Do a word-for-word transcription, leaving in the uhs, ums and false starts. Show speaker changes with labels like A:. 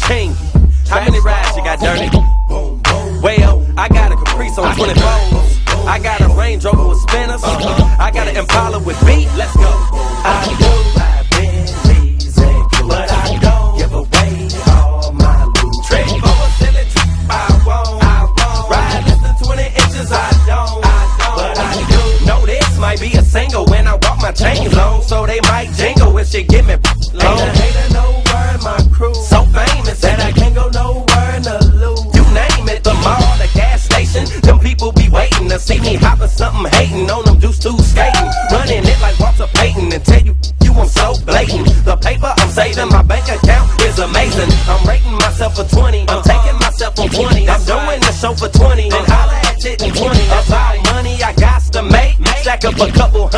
A: king. How many rides you got, Dirty? Well, I got a Caprice on twenty-fours. I got a Range Rover with spinners. I got an Impala with beat. Let's go. I do buy Bentleys, but I don't give away all my loot. Trick for a silly trip, I won't. I won't. Ride less than twenty inches, I don't. I don't. But I do know this might be a single when I walk my chains on, so they might jingle if she give me low. Ain't a hater nowhere in my crew. So famous that I can't go nowhere in the loop. You name it, the mall, the gas station. Them people be waiting to see me hopping something, hating on them dudes too skating. Running it like Walter Payton and tell you, you I'm so blatant. The paper I'm saving, my bank account is amazing. I'm rating myself for twenty, I'm taking myself on twenty. I'm doing the show for twenty, and holla at it in twenty. About money I got to make, stack up a couple